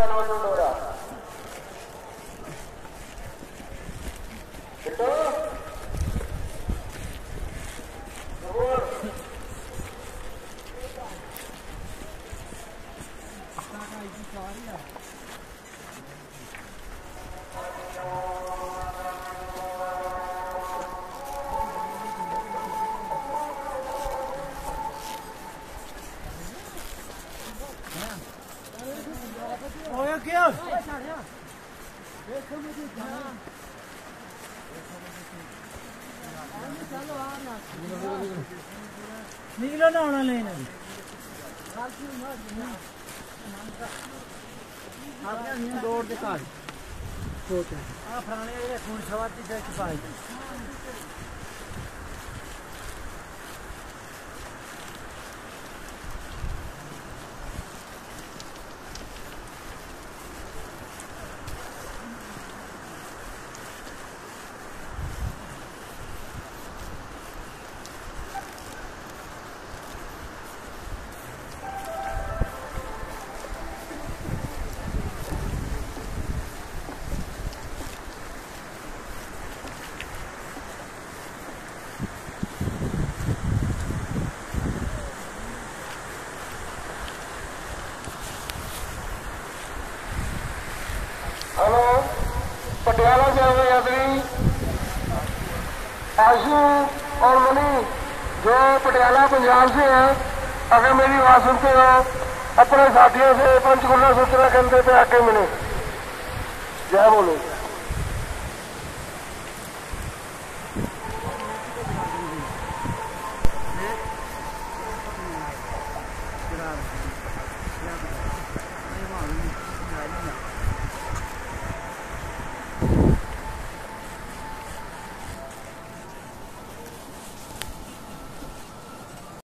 निकलो ना होना लेने आपने दौड़ दिखा फलाने खून सवाती से छुपाई पटियाला से हुए यात्री आशु और मनी जो पटियाला पंजाब से हैं, अगर मेरी आवाज सुनते हो अपने साथियों से पंचकुला सूचना केंद्र पे आके मिले। जय बोलो।